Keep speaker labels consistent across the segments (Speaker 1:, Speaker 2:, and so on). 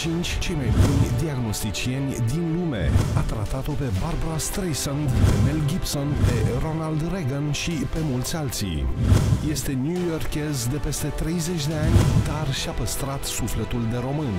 Speaker 1: 5 cei mai buni diagnosticieni din lume. A tratat-o pe Barbara Streisand, pe Mel Gibson, pe Ronald Reagan și pe mulți alții. Este new-yorkez de peste 30 de ani, dar și-a păstrat sufletul de român.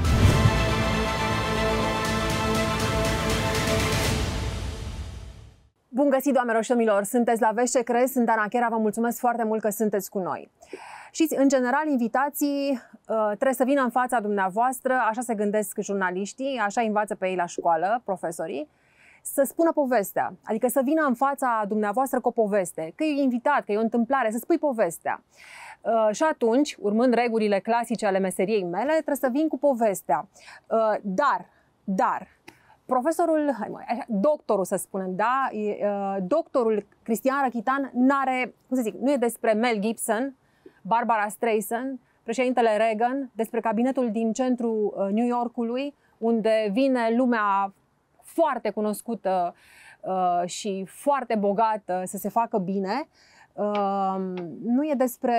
Speaker 2: Bun găsit, doamnelor și domnilor! Sunteți la Vezi ce crezi, sunt Ana Chera, vă mulțumesc foarte mult că sunteți cu noi. Știți, în general, invitații trebuie să vină în fața dumneavoastră, așa se gândesc jurnaliștii, așa învață pe ei la școală, profesorii, să spună povestea. Adică să vină în fața dumneavoastră cu o poveste, că e invitat, că e o întâmplare, să spui povestea. Și atunci, urmând regulile clasice ale meseriei mele, trebuie să vin cu povestea. Dar, profesorul, doctorul să spunem, da, doctorul Cristian Rachitan n-are, cum să zic, nu e despre Mel Gibson, Barbara Streisand, președintele Reagan, despre cabinetul din centrul New Yorkului, unde vine lumea foarte cunoscută și foarte bogată să se facă bine. Nu e despre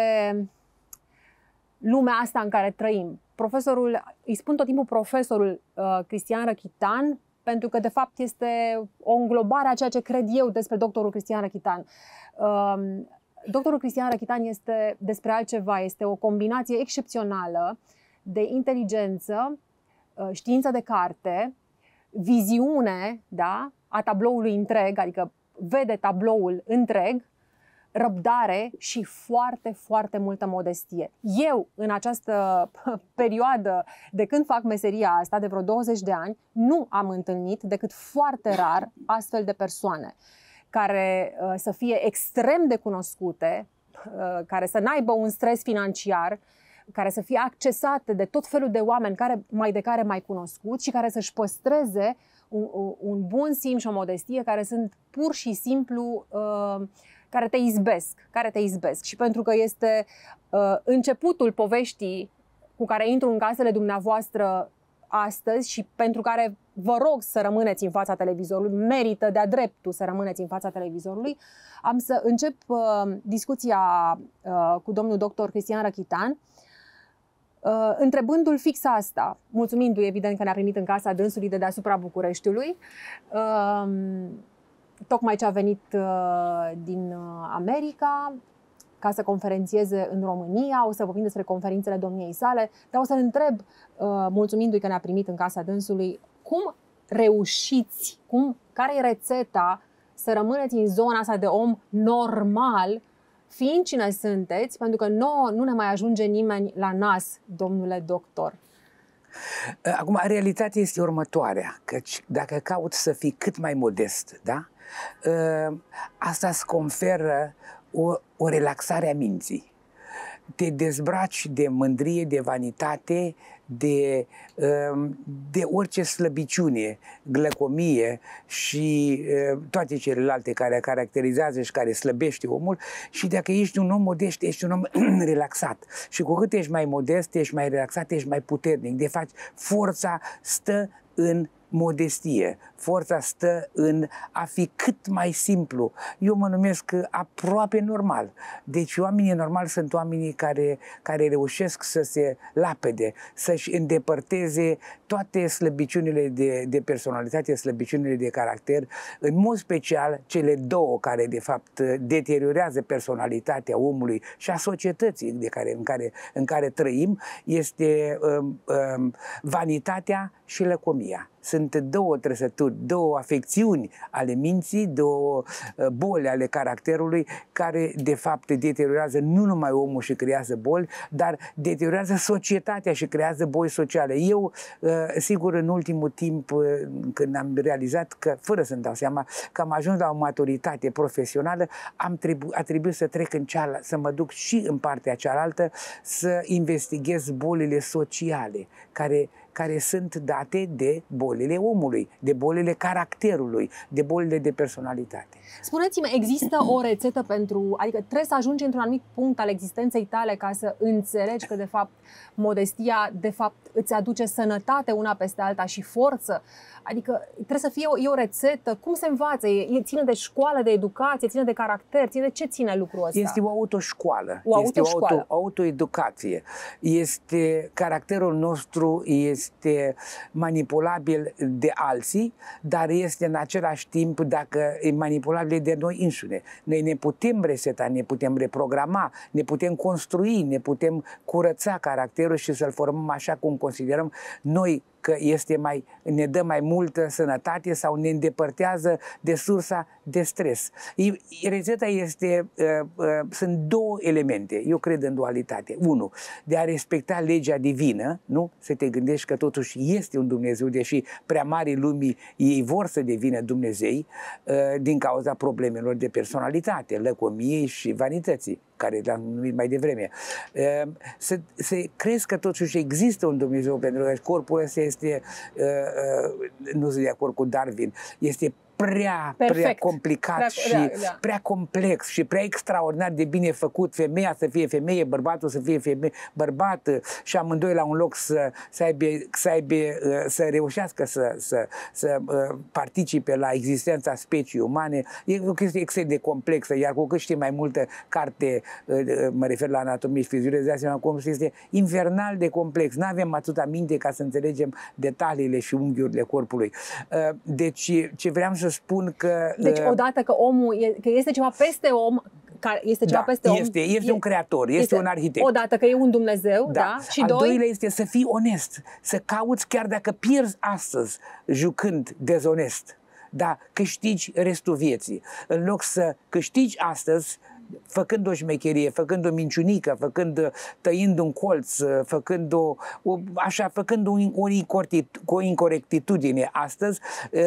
Speaker 2: lumea asta în care trăim. Profesorul, îi spun tot timpul profesorul Cristian Rachitan, pentru că de fapt este o înglobare a ceea ce cred eu despre doctorul Cristian Rachitan. Doctorul Cristian Rachitan este despre altceva, este o combinație excepțională de inteligență, știință de carte, viziune, da, a tabloului întreg, adică vede tabloul întreg, răbdare și foarte, foarte multă modestie. Eu, în această perioadă de când fac meseria asta, de vreo 20 de ani, nu am întâlnit decât foarte rar astfel de persoane care să fie extrem de cunoscute, care să n-aibă un stres financiar, care să fie accesate de tot felul de oameni care mai cunoscuți și care să-și păstreze un bun simț și o modestie, care sunt pur și simplu care te izbesc. Și pentru că este începutul poveștii cu care intru în casele dumneavoastră astăzi și pentru care vă rog să rămâneți în fața televizorului, merită de-a dreptul să rămâneți în fața televizorului, am să încep discuția cu domnul doctor Cristian Rachitan, întrebându-l fix asta, mulțumindu-i evident că ne-a primit în casa dânsului de deasupra Bucureștiului, tocmai ce a venit din America ca să conferențieze în România. O să vorbim despre conferințele domniei sale, dar o să-l întreb, mulțumindu-i că ne-a primit în casa dânsului, cum reușiți, care e rețeta să rămâneți în zona asta de om normal, fiind cine sunteți, pentru că nouă nu ne mai ajunge nimeni la nas, domnule doctor.
Speaker 3: Acum, realitatea este următoarea, căci dacă cauți să fii cât mai modest, da? Asta îți conferă o relaxare a minții. Te dezbraci de mândrie, de vanitate, de orice slăbiciune, glăcomie și toate celelalte care caracterizează și care slăbește omul. Și dacă ești un om modest, ești un om relaxat. Și cu cât ești mai modest, ești mai relaxat, ești mai puternic. De fapt, forța stă în modestie. Forța stă în a fi cât mai simplu. Eu mă numesc aproape normal. Deci oamenii normali sunt oamenii care reușesc să se lapede, să-și îndepărteze toate slăbiciunile de personalitate, slăbiciunile de caracter, în mod special cele două care de fapt deteriorează personalitatea omului și a societății în care trăim, este vanitatea și lăcomia. Sunt două trăsături, două afecțiuni ale minții, două boli ale caracterului care de fapt deteriorează nu numai omul și creează boli, dar deteriorează societatea și creează boli sociale. Eu, sigur, în ultimul timp, când am realizat că, fără să-mi dau seama, că am ajuns la o maturitate profesională, a trebuit să trec să mă duc și în partea cealaltă, să investighez bolile sociale, care sunt date de bolile omului, de bolile caracterului, de bolile de personalitate.
Speaker 2: Spuneți-mi, există o rețetă adică trebuie să ajungi într-un anumit punct al existenței tale ca să înțelegi că de fapt modestia de fapt îți aduce sănătate una peste alta și forță? Adică trebuie să fie o rețetă. Cum se învață? Ține de școală, de educație, ține de caracter, ține de ce ține lucrul ăsta?
Speaker 3: Este o autoșcoală.
Speaker 2: O autoșcoală.
Speaker 3: Este o autoeducație. Caracterul nostru este manipulabil de alții, dar este în același timp, dacă e manipulabil de noi înșine. Noi ne putem reseta, ne putem reprograma, ne putem construi, ne putem curăța caracterul și să-l formăm așa cum considerăm noi că ne dă mai multă sănătate sau ne îndepărtează de sursa de stres. Rețeta sunt două elemente, eu cred în dualitate. Unu, de a respecta legea divină, nu? Să te gândești că totuși este un Dumnezeu, deși prea marii lumii ei vor să devină Dumnezei din cauza problemelor de personalitate, lăcomiei și vanității, care le-am numit mai devreme. Să crezi că totuși există un Dumnezeu, pentru că corpul ăsta este, nu sunt de acord cu Darwin, este prea complicat și prea complex și prea extraordinar de bine făcut. Femeia să fie femeie, bărbatul să fie bărbat și amândoi la un loc să reușească să participe la existența speciei umane. E o chestie extrem de complexă, iar cu cât știi mai multă carte, mă refer la anatomie și fiziologie, de asemenea cum este infernal de complex. Nu avem atâta minte ca să înțelegem detaliile și unghiurile corpului. Deci ce vreau să spun că...
Speaker 2: Deci odată că că este ceva peste om,
Speaker 3: este un creator, este un arhitect.
Speaker 2: Odată că e un Dumnezeu, și
Speaker 3: al doilea este să fii onest, să cauți chiar dacă pierzi astăzi jucând dezonest, dar câștigi restul vieții. În loc să câștigi astăzi făcând o șmecherie, făcând o minciunică, tăind un colț, făcând o incorectitudine astăzi,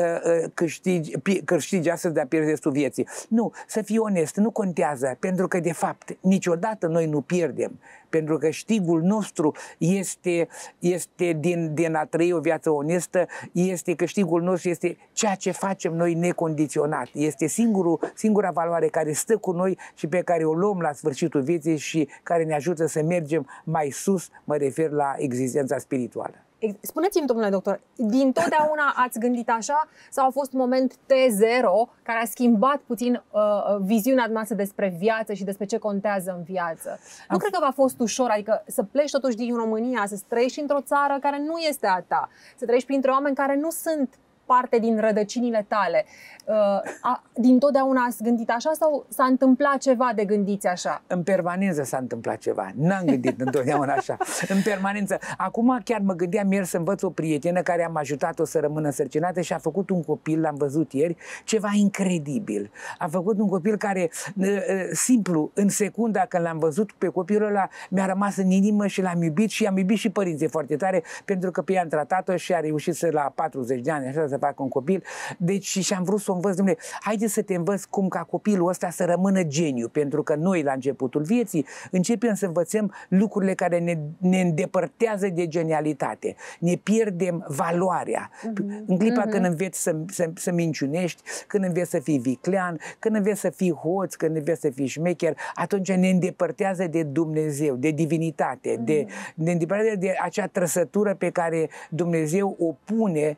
Speaker 3: câștigi astăzi, dar pierzi restul vieții. Nu, să fii onest, nu contează, pentru că de fapt niciodată noi nu pierdem. Pentru că câștigul nostru este din a trăi o viață onestă, câștigul nostru este ceea ce facem noi necondiționat. Este singura valoare care stă cu noi și pe care o luăm la sfârșitul vieții și care ne ajută să mergem mai sus, mă refer la existența spirituală.
Speaker 2: Spuneți-mi, domnule doctor, dintotdeauna ați gândit așa sau a fost un moment T0 care a schimbat puțin viziunea noastră despre viață și despre ce contează în viață? Nu cred că v-a fost ușor, adică să pleci totuși din România, să trăiești într-o țară care nu este a ta, să trăiești printre oameni care nu sunt parte din rădăcinile tale. Dintotdeauna ați gândit așa sau s-a întâmplat ceva de gândiți așa?
Speaker 3: În permanență s-a întâmplat ceva. N-am gândit întotdeauna așa. În permanență. Acum chiar mă gândeam ieri să învăț o prietenă care am ajutat-o să rămână însărcinată și a făcut un copil, l-am văzut ieri, ceva incredibil. A făcut un copil care, simplu, în secunda când l-am văzut pe copilul ăla, mi-a rămas în inimă și l-am iubit și am iubit și părinții foarte tare, pentru că pe ea am tratat-o și a reușit la 40 de ani așa să facă un copil. Deci și am vrut să o învăț, dom'le, haide să te învăț cum ca copilul ăsta să rămână geniu, pentru că noi la începutul vieții începem să învățăm lucrurile care ne îndepărtează de genialitate. Ne pierdem valoarea. În clipa când înveți să minciunești, când înveți să fii viclean, când înveți să fii hoț, când înveți să fii șmecher, atunci ne îndepărtează de Dumnezeu, de divinitate, ne îndepărtează de acea trăsătură pe care Dumnezeu o pune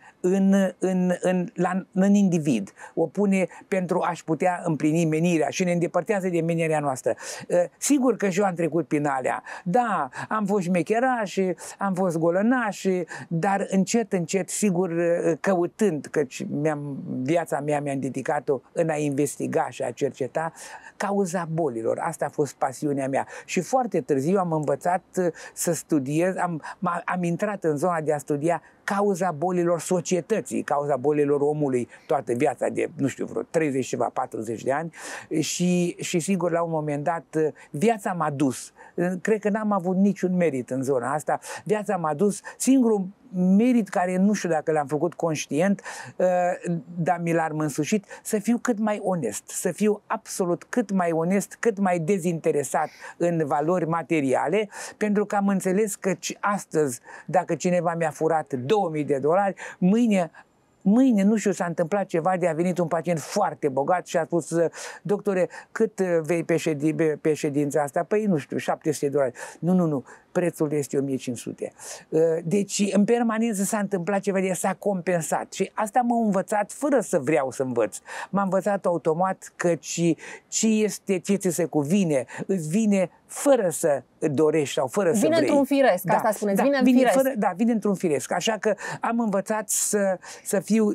Speaker 3: în individ, o pune pentru a-și putea împlini menirea și ne îndepărtează de menirea noastră. Sigur că și eu am trecut prin alea. Da, am fost șmecheraș, am fost golănaș, dar încet, încet, sigur, căutând, căci viața mea mi-am dedicat-o în a investiga și a cerceta cauza bolilor. Asta a fost pasiunea mea. Și foarte târziu am învățat să studiez, am intrat în zona de a studia cauza bolilor societății, cauza bolilor omului toată viața de, nu știu, vreo 30 ceva, 40 de ani și sigur la un moment dat viața m-a dus. Cred că n-am avut niciun merit în zona asta. Viața m-a dus, singurul merit care nu știu dacă l-am făcut conștient, dar mi l-am însușit, să fiu cât mai onest, să fiu absolut cât mai onest, cât mai dezinteresat în valori materiale, pentru că am înțeles că astăzi, dacă cineva mi-a furat $2000, mâine, nu știu, s-a întâmplat ceva, a venit un pacient foarte bogat și a spus, doctore, cât vei pe ședința asta? Păi, nu știu, $700. Nu, prețul este 1500. Deci, în permanență s-a întâmplat ceva, s-a compensat. Și asta m-a învățat fără să vreau să învăț. M-a învățat automat că ce ți se cuvine, îți vine fără să dorești sau fără să vrei.
Speaker 2: Vine într-un firesc, asta spuneți, vine în firesc.
Speaker 3: Vine într-un firesc. Așa că am învățat să fiu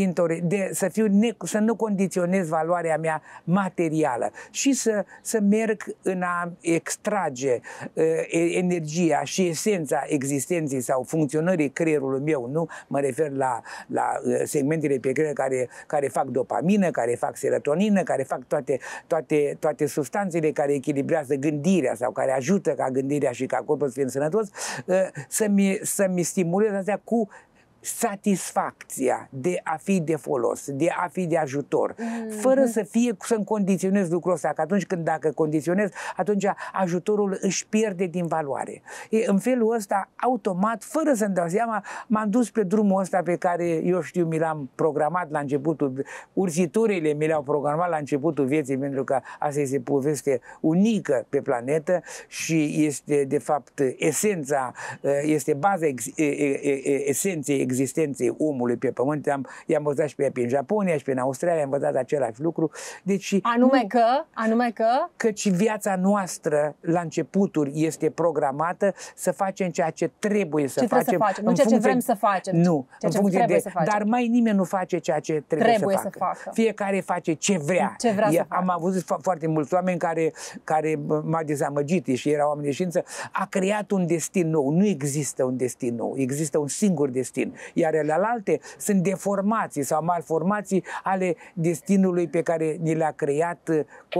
Speaker 3: să nu condiționez valoarea mea materială și să merg în a extrage energia și esența existenței sau funcționării creierului meu. Nu mă refer la segmentele pe creier care fac dopamină, care fac serotonină, care fac toate substanțele care echilibrează gândirea sau care ajută ca gândirea și ca corpul să fie sănătos, să-mi stimulez astea cu satisfacția de a fi de folos, de a fi de ajutor, fără să-mi condiționez lucrul ăsta, că dacă condiționez, atunci ajutorul își pierde din valoare. În felul ăsta, automat, fără să-mi dau seama, m-am dus pe drumul ăsta pe care, eu știu, mi l-am programat la începutul, ursiturile mi le-au programat la începutul vieții, pentru că asta este poveste unică pe planetă și este, de fapt, esența, este baza esenței existenței omului pe pământ. I-am văzut și pe în Japonia și pe în Australia, am văzut același lucru. Deci,
Speaker 2: anume că?
Speaker 3: Căci viața noastră la începuturi este programată să facem ceea ce trebuie să facem.
Speaker 2: Nu ceea ce vrem să facem.
Speaker 3: Nu, în funcție de, dar mai nimeni nu face ceea ce trebuie să facă. Fiecare face ce vrea. Am avut foarte mulți oameni care m-au dezamăgit și erau oameni de știință. A creat un destin nou. Nu există un destin nou. Există un singur destin. Iar celelalte sunt deformații sau malformații ale destinului pe care ni l-a creat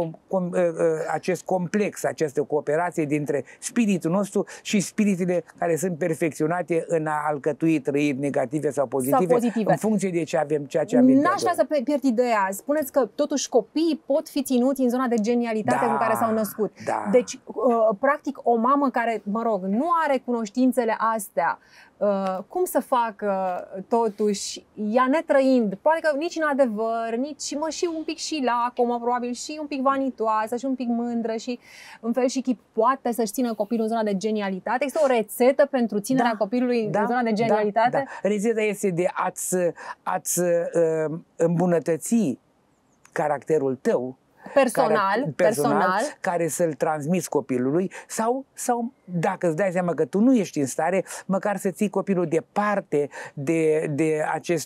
Speaker 3: acest complex, această cooperație dintre spiritul nostru și spiritele care sunt perfecționate în a alcătui trăiri negative sau pozitive. În funcție de ceea ce avem.
Speaker 2: N-aș vrea să pierd ideea. Spuneți că totuși copiii pot fi ținuți în zona de genialitate cu care s-au născut. Deci, practic, o mamă care, nu are cunoștințele astea, cum să facă totuși, ea netrăind, poate că nici în adevăr, nici și un pic și lacomă, probabil și un pic vanitoasă și un pic mândră și în fel și chip poate să-și țină copilul în zona de genialitate? Există o rețetă pentru ținerea copilului în zona de genialitate?
Speaker 3: Rețeta este de a-ți îmbunătăți caracterul tău personal, care să-l transmiți copilului sau dacă îți dai seama că tu nu ești în stare, măcar să ții copilul departe de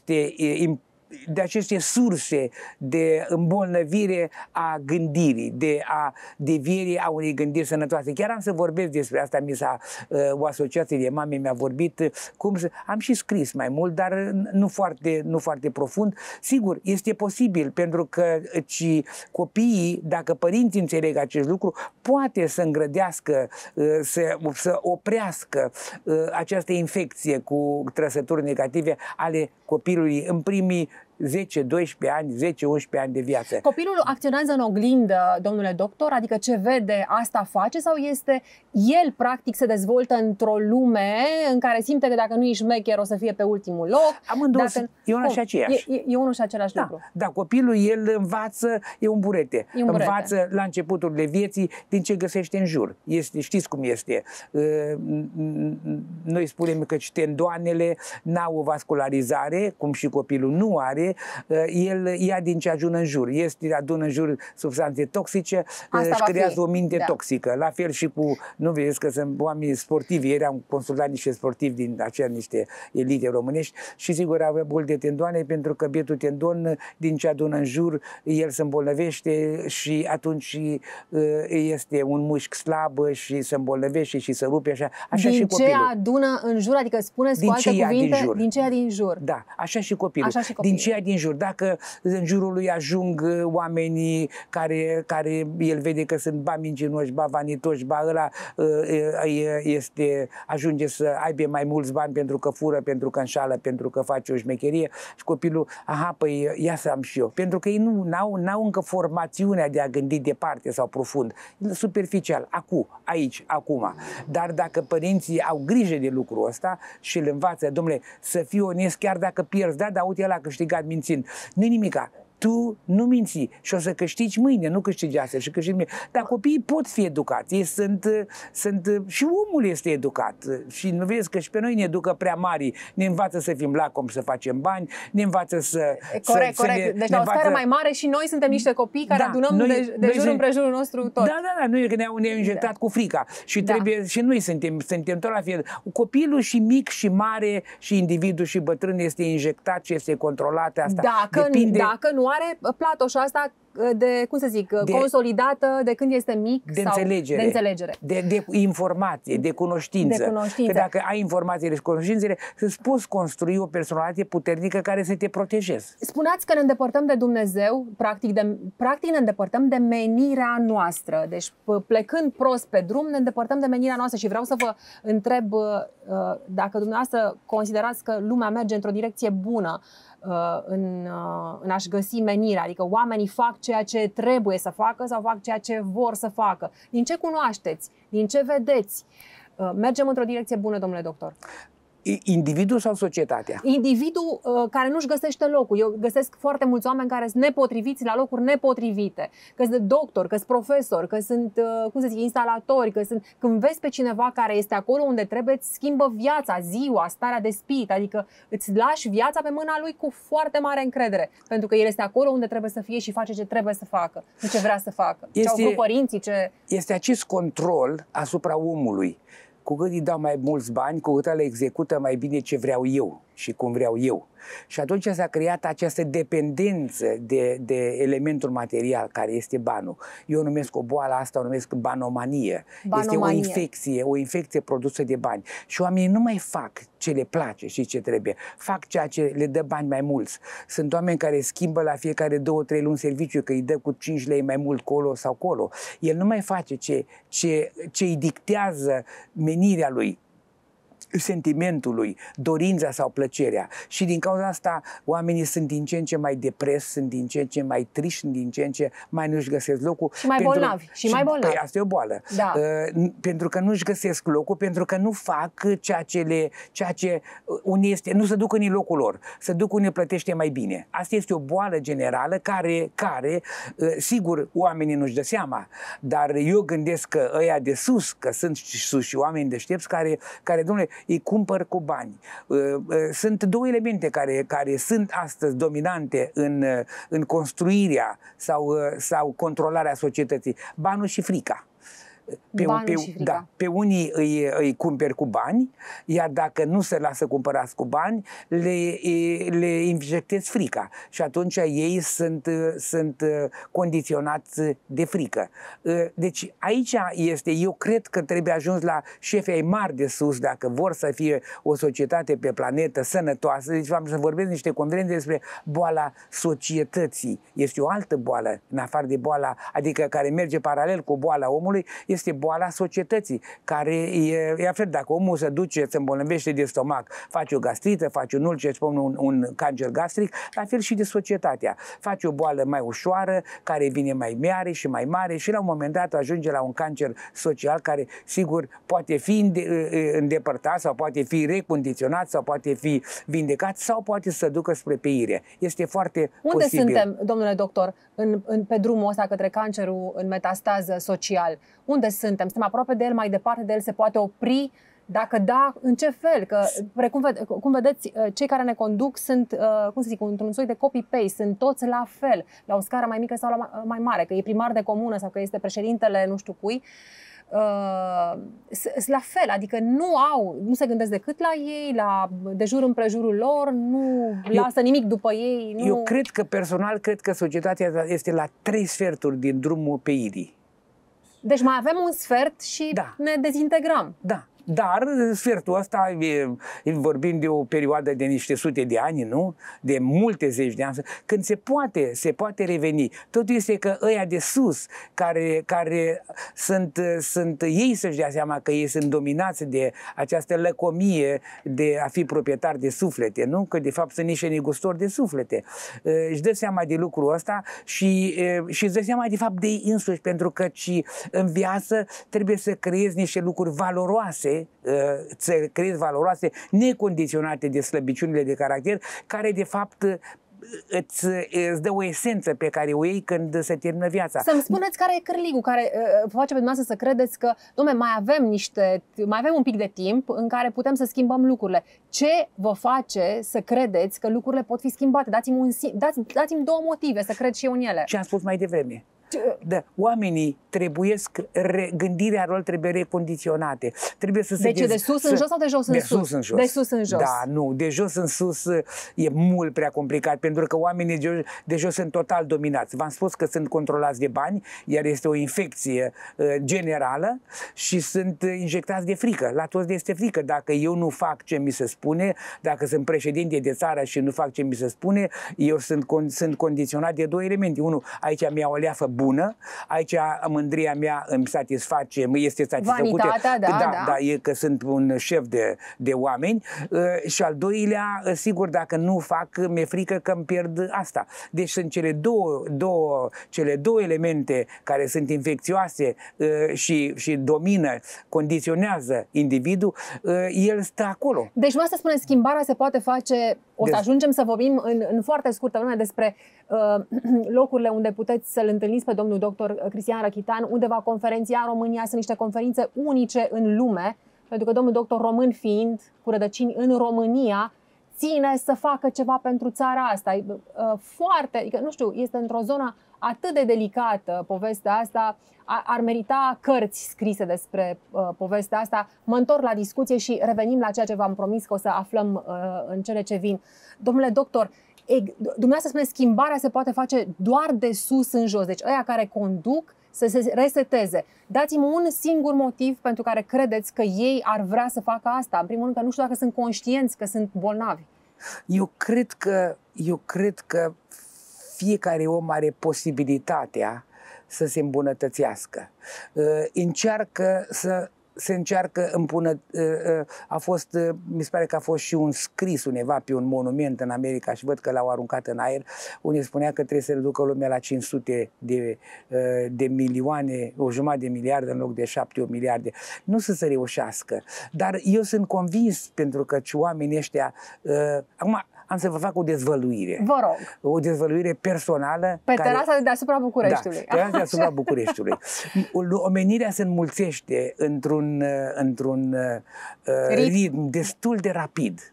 Speaker 3: aceste surse de îmbolnăvire a gândirii, de deviere a unei gândiri sănătoase. Chiar am să vorbesc despre asta, o asociație de mame mi-a vorbit, am și scris mai mult, dar nu foarte profund. Sigur, este posibil, pentru că copiii, dacă părinții înțeleg acest lucru, poate să îngrădească, să oprească această infecție cu trăsături negative ale copilului în primii 10-12 ani, 10-11 ani de viață.
Speaker 2: Copilul acționează în oglindă, domnule doctor? Adică ce vede, asta face? Sau el practic se dezvoltă într-o lume în care simte că dacă nu ești șmecher o să fie pe ultimul loc?
Speaker 3: Amândouă e unul și aceeași.
Speaker 2: E unul și același lucru.
Speaker 3: Da, copilul, el învață, e un burete. Învață la începutul de vieții din ce găsește în jur. Știți cum este. Noi spunem că tendoanele n-au o vascularizare, cum și copilul nu are. El ia din ce ajunge în jur. Adună în jur substanțe toxice, își creează o minte toxică. La fel și cu, nu vedeți că sunt oameni sportivi, ieri am consultat niște sportivi din niște elite românești și sigur avea boli de tendoane, pentru că bietul tendon, din ce adună în jur, el se îmbolnăvește și atunci este un mușchi slab și se îmbolnăvește și se rupe așa și copilul.
Speaker 2: Din ce adună în jur, adică spuneți cu alte cuvinte, din ce ia din jur.
Speaker 3: Da, așa și copilul. Din ce ia din jur. Dacă în jurul lui ajung oamenii care el vede că sunt ba mincinoși, ba vanitoși, ba ăla ajunge să aibă mai mulți bani pentru că fură, pentru că înșală, pentru că face o șmecherie și copilul, păi ia să am și eu. Pentru că ei n-au încă formațiunea de a gândi departe sau profund. Superficial, aici, acum. Dar dacă părinții au grijă de lucrul ăsta și îl învață, domnule, să fii onest chiar dacă pierzi, dar uite, el a câștigat mințind. Nu-i nimica. tu nu minți și o să câștigi mâine, nu câștigi astăzi și câștigi mâine. Dar copiii pot fi educați, ei și omul este educat și nu vezi că și pe noi ne educă prea mari, ne învață să fim lacomi, să facem bani, ne învață să...
Speaker 2: Corect. Deci la o scară mai mare și noi suntem niște copii care adunăm de jur împrejurul nostru tot.
Speaker 3: Da, noi că ne-au injectat cu frica și trebuie, și noi suntem tot la fel. Copilul și mic și mare și individul și bătrân este injectat și este controlat asta.
Speaker 2: Dacă nu are platoșa asta de, cum să zic, consolidată de când este mic
Speaker 3: de înțelegere. De informație, de cunoștință. Că dacă ai informațiile și cunoștințele, îți poți construi o personalitate puternică care să te protejeze.
Speaker 2: Spuneați că ne îndepărtăm de Dumnezeu, practic ne îndepărtăm de menirea noastră. Deci plecând prost pe drum, ne îndepărtăm de menirea noastră și vreau să vă întreb dacă dumneavoastră considerați că lumea merge într-o direcție bună în a-și găsi menirea, adică oamenii fac ceea ce trebuie să facă sau fac ceea ce vor să facă. Din ce cunoașteți? Din ce vedeți? Mergem într-o direcție bună, domnule doctor?
Speaker 3: Individul sau societatea?
Speaker 2: Individul care nu-și găsește locul. Eu găsesc foarte mulți oameni care sunt nepotriviți la locuri nepotrivite. Că sunt doctori, că sunt profesori, că sunt, instalatori, când vezi pe cineva care este acolo unde trebuie, îți schimbă viața, ziua, starea de spirit, adică îți lași viața pe mâna lui cu foarte mare încredere, pentru că el este acolo unde trebuie să fie și face ce trebuie să facă, nu ce vrea să facă. Ce au vrut părinții,
Speaker 3: Este acest control asupra omului. Cu cât îi dau mai mulți bani, cu cât le execută mai bine ce vreau eu și cum vreau eu. Și atunci s-a creat această dependență de elementul material, care este banul. Eu numesc o boală asta, o numesc banomanie. Este o infecție produsă de bani. Și oamenii nu mai fac ce le place și ce trebuie. Fac ceea ce le dă bani mai mulți. Sunt oameni care schimbă la fiecare 2-3 luni serviciu, că îi dă cu 5 lei mai mult colo sau colo. El nu mai face ce îi dictează menirea lui, sentimentul lui, dorința sau plăcerea. Și din cauza asta oamenii sunt din ce în ce mai depreși, sunt din ce în ce mai triști, sunt din ce în ce mai nu-și găsesc locul.
Speaker 2: Și mai bolnavi.
Speaker 3: Păi, asta e o boală. Da. Pentru că nu-și găsesc locul, pentru că nu fac ceea ce unii este, nu se duc în locul lor, se duc unde plătește mai bine. Asta este o boală generală care sigur, oamenii nu-și dă seama, dar eu gândesc că ăia de sus, că sunt sus și oameni deștepți care domnule, îi cumpăr cu bani. Sunt 2 elemente care sunt astăzi dominante în construirea sau controlarea societății. Banul și frica. Pe unii îi cumperi cu bani, iar dacă nu se lasă cumpărați cu bani, le injectezi frica. Și atunci ei sunt condiționați de frică. Deci aici eu cred că trebuie ajuns la șefii ai mari de sus, dacă vor să fie o societate pe planetă sănătoasă. Deci am să vorbesc niște conferențe despre boala societății. Este o altă boală, în afară de boala, adică care merge paralel cu boala omului, este boala societății, care e fel, dacă omul se duce, se îmbolnăvește de stomac, face o gastrită, face un ulcer, un cancer gastric, la fel și de societatea. Face o boală mai ușoară, care vine mai mare și mai mare și la un moment dat ajunge la un cancer social care, sigur, poate fi îndepărtat sau poate fi recondiționat sau poate fi vindecat sau poate să ducă spre peire. Este foarte posibil.
Speaker 2: Unde suntem, domnule doctor, pe drumul ăsta către cancerul în metastază social? Unde suntem? Suntem aproape de el, mai departe de el? Se poate opri? Dacă da, în ce fel? Că, cum vedeți, cei care ne conduc sunt, într-un soi de copy-paste, sunt toți la fel, la o scară mai mică sau mai mare, că e primar de comună sau că este președintele nu știu cui. La fel, adică nu se gândesc decât la ei, de jur împrejurul lor, nu lasă nimic după ei.
Speaker 3: Eu personal cred că societatea este la 3 sferturi din drumul peirii.
Speaker 2: Deci mai avem un sfert și ne dezintegrăm.
Speaker 3: Da. Dar sfertul ăsta, vorbim de o perioadă de niște sute de ani, nu? De multe zeci de ani, când se poate reveni. Totul este că ăia de sus, care sunt ei să-și dea seama că ei sunt dominați de această lăcomie de a fi proprietari de suflete, nu? Că de fapt sunt niște negustori de suflete. Își dă seama de lucrul ăsta și își dă seama de fapt de ei însuși, pentru că și în viață trebuie să creezi niște lucruri valoroase, să creezi valoroase, necondiționate de slăbiciunile de caracter, care de fapt îți dă o esență pe care o iei când se termină viața.
Speaker 2: Să-mi spuneți care e cârligul care vă face pe dumneavoastră să credeți că, dom'le, mai avem un pic de timp în care putem să schimbăm lucrurile. Ce vă face să credeți că lucrurile pot fi schimbate? Dați-mi două motive să cred și eu în ele.
Speaker 3: Ce am spus mai devreme. Da, oamenii gândirea lor trebuie recondiționate. Trebuie să
Speaker 2: deci de sus în jos sau de jos în sus?
Speaker 3: De sus în jos.
Speaker 2: De sus în jos.
Speaker 3: Da, nu, de jos în sus e mult prea complicat, pentru că oamenii de jos sunt total dominați. V-am spus că sunt controlați de bani, iar este o infecție generală și sunt injectați de frică. La toți este frică. Dacă eu nu fac ce mi se spune, dacă sunt președinte de țară și nu fac ce mi se spune, eu sunt condiționat de două elemente. Unul, aici mi-au o leafă bună, aici mândria mea îmi satisface, este satisfăcută.
Speaker 2: Vanitatea, da.
Speaker 3: E că sunt un șef de oameni. Și al doilea, sigur, dacă nu fac, mi-e frică că îmi pierd asta. Deci sunt cele două elemente care sunt infecțioase și domină, condiționează individul, el stă acolo.
Speaker 2: Deci nu asta spune, schimbarea se poate face, o să ajungem să vorbim în foarte scurtă vreme despre locurile unde puteți să-l întâlniți pe domnul doctor Cristian Răchitan, unde va conferenția în România. Sunt niște conferințe unice în lume, pentru că domnul doctor, român fiind, cu rădăcini în România, ține să facă ceva pentru țara asta. Foarte, nu știu, este într-o zonă atât de delicată povestea asta, ar merita cărți scrise despre povestea asta. Mă întorc la discuție și revenim la ceea ce v-am promis că o să aflăm în cele ce vin. Domnule doctor, dumneavoastră spune, schimbarea se poate face doar de sus în jos. Deci ăia care conduc să se reseteze. Dați-mi un singur motiv pentru care credeți că ei ar vrea să facă asta. În primul rând că nu știu dacă sunt conștienți că sunt bolnavi. Eu cred că fiecare om are posibilitatea să se îmbunătățească. Se încearcă mi se pare că a fost și un scris undeva pe un monument în America și văd că l-au aruncat în aer, unde spunea că trebuie să reducă lumea la 500 de milioane, o jumătate de miliarde în loc de 7-8 miliarde. Nu se reușească, dar eu sunt convins, pentru că oamenii ăștia acum am să vă fac o dezvăluire. Vă rog.
Speaker 3: O dezvăluire personală.
Speaker 2: Pe terasa de deasupra Bucureștiului.
Speaker 3: Da, terasa de deasupra Bucureștiului. Omenirea se înmulțește într-un ritm destul de rapid.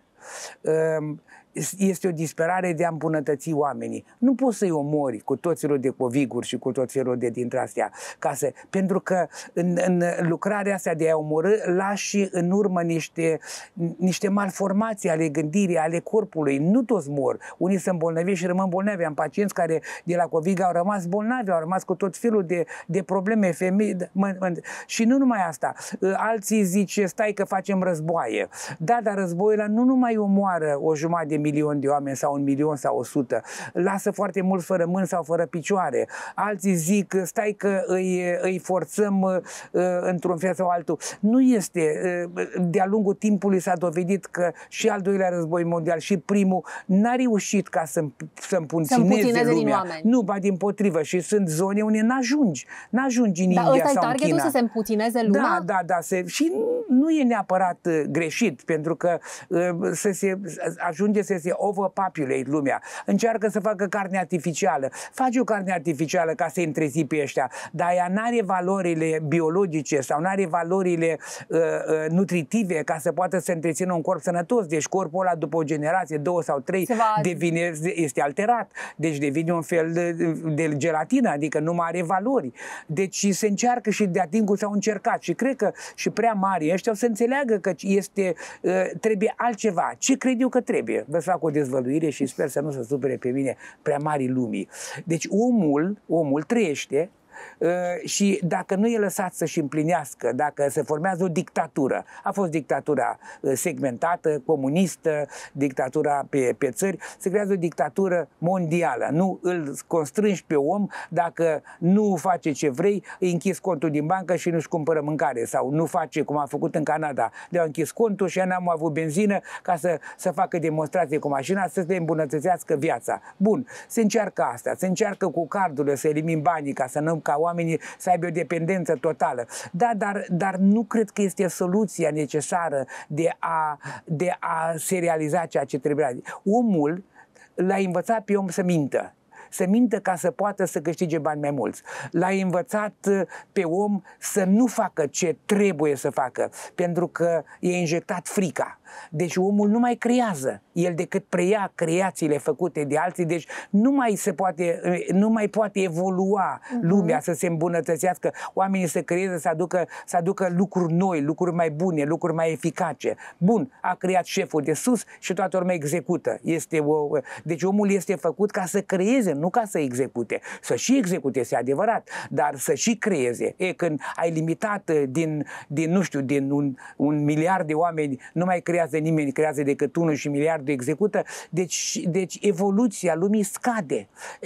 Speaker 3: Este o disperare de a îmbunătăți oamenii. Nu poți să-i omori cu tot felul de coviguri și cu tot felul de dintre astea. Pentru că în lucrarea asta de a omorâ lași în urmă niște malformații ale gândirii, ale corpului. Nu toți mor. Unii sunt bolnavi și rămân bolnavi. Am pacienți care de la COVID au rămas bolnavi, au rămas cu tot felul de probleme, femei. Și nu numai asta. Alții zice, stai că facem războaie. Da, dar războiul ăla nu numai omoară o jumătate de milion de oameni sau 1 milion sau 100. Lasă foarte mulți fără mâini sau fără picioare. Alții zic, stai că îi forțăm într-un fel sau altul. Nu este. De-a lungul timpului s-a dovedit că și al doilea război mondial și primul n-a reușit ca să împuțineze lumea. Nu, ba dimpotrivă. Și sunt zone unde n-ajungi în India sau în China. Dar ăsta e targetul, să se
Speaker 2: împuțineze lumea?
Speaker 3: Da. Și nu e neapărat greșit, pentru că ajunge să se overpopulate lumea. Încearcă să facă carne artificială. Faci o carne artificială ca să-i întrezi pe ăștia, dar ea n-are valorile biologice sau n-are valorile nutritive ca să poată să întrețină un corp sănătos. Deci corpul ăla după o generație, 2 sau 3, este alterat. Deci devine un fel de gelatină, adică nu mai are valori. Deci se încearcă și de-a timpul s-au încercat și cred că și prea mari ăștia o să înțeleagă că trebuie altceva. Ce cred eu că trebuie? Vă fac o dezvăluire și sper să nu se supere pe mine prea mari lumii. Deci omul trăiește și dacă nu e lăsat să-și împlinească, dacă se formează o dictatură, a fost dictatura segmentată, comunistă, dictatura pe țări, se creează o dictatură mondială. Nu îl constrângi pe om, dacă nu face ce vrei, îi închizi contul din bancă și nu-și cumpără mâncare, sau nu face cum a făcut în Canada. Le-au închis contul și n-am avut benzină ca să facă demonstrație cu mașina, să le îmbunătățească viața. Bun, se încearcă asta, se încearcă cu cardurile să elimini banii ca oamenii să aibă o dependență totală. Da, dar nu cred că este soluția necesară de a se realiza ceea ce trebuie. Omul l-a învățat pe om să mintă. Să mintă ca să poată să câștige bani mai mulți. L-a învățat pe om să nu facă ce trebuie să facă, pentru că i-a injectat frica. Deci omul nu mai creează, el decât preia creațiile făcute de alții, deci nu mai poate evolua lumea, să se îmbunătățească, oamenii să creeze, să aducă lucruri noi, lucruri mai bune, lucruri mai eficace. Bun, a creat șeful de sus și toată lumea execută. Deci omul este făcut ca să creeze, nu ca să execute. Să și execute, este adevărat, dar să și creeze. Când ai limitat din un miliard de oameni, nu mai creează nimeni, creează decât unul și miliardul execută, deci evoluția lumii scade.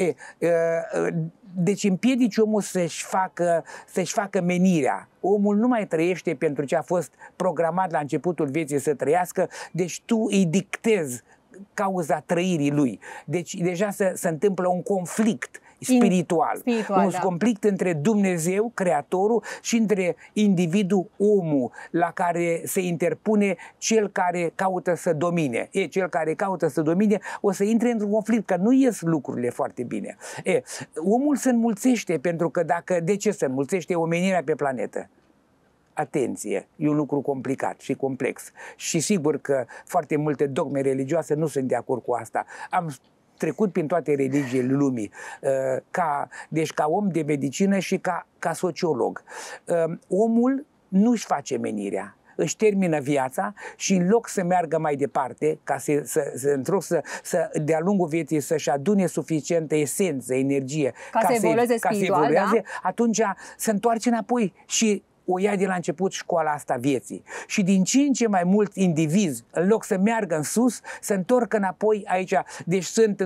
Speaker 3: Deci împiedici omul să-și facă menirea. Omul nu mai trăiește pentru ce a fost programat la începutul vieții să trăiască, deci tu îi dictezi cauza trăirii lui. Deci deja se întâmplă un conflict spiritual, un conflict între Dumnezeu, Creatorul, și între individul, omul, la care se interpune cel care caută să domine. Cel care caută să domine o să intre într-un conflict, că nu ies lucrurile foarte bine. Omul se înmulțește, pentru că de ce se înmulțește omenirea pe planetă? Atenție, e un lucru complicat și complex. Și sigur că foarte multe dogme religioase nu sunt de acord cu asta. Am trecut prin toate religiile lumii, deci ca om de medicină și ca sociolog. Omul nu-și face menirea, își termină viața și în loc să meargă mai departe, ca de-a lungul vieții să-și adune suficientă esență, energie,
Speaker 2: ca să evolueze spiritual, da?
Speaker 3: Atunci se întoarce înapoi și o ia de la început școala asta vieții. Și din ce în ce mai mulți indivizi, în loc să meargă în sus, se întorc înapoi aici. Deci sunt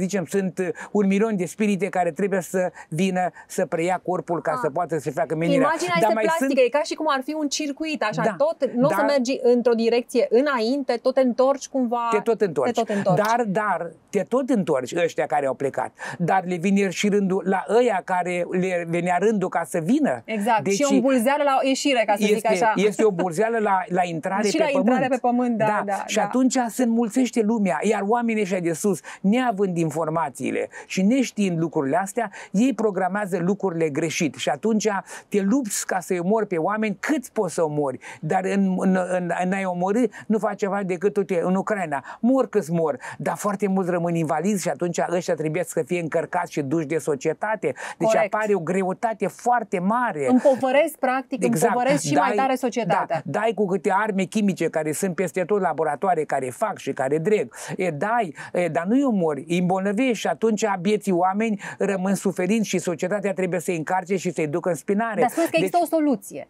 Speaker 3: 1 milion de spirite care trebuie să vină să preia corpul ca să poată să facă menirea.
Speaker 2: Imaginea este plastică, e ca și cum ar fi un circuit, așa, nu o să mergi într-o direcție înainte, tot te întorci cumva.
Speaker 3: Te tot întorci. Dar te tot întorci, ăștia care au plecat. Dar le vine și rândul la ăia care le venea rândul ca să vină.
Speaker 2: Exact, deci, și o îmbulzeală la ieșire, ca să zic așa.
Speaker 3: Este o burzeală la intrare
Speaker 2: și
Speaker 3: pe pământ.
Speaker 2: Intrare pe pământ, da.
Speaker 3: Și atunci se înmulțește lumea, iar oamenii ăștia de sus, neavând informațiile și neștiind lucrurile astea, ei programează lucrurile greșit și atunci te lupți ca să-i omori pe oameni cât poți să omori, dar în a-i omori nu faci ceva decât în Ucraina. Mor câți mor, dar foarte mulți rămân invalizi și atunci ăștia trebuie să fie încărcați și duși de societate. Deci apare o greutate foarte mare.
Speaker 2: Împovăresc, practic, împovăresc și mai tare societatea.
Speaker 3: Dai cu câte arme chimice care sunt peste tot, laboratoare care fac și care dreg. Dar nu-i omori, îi îmbolnăvești și atunci bieții oameni rămân suferind și societatea trebuie să-i încarce și să-i ducă în spinare.
Speaker 2: Dar spune că există o soluție.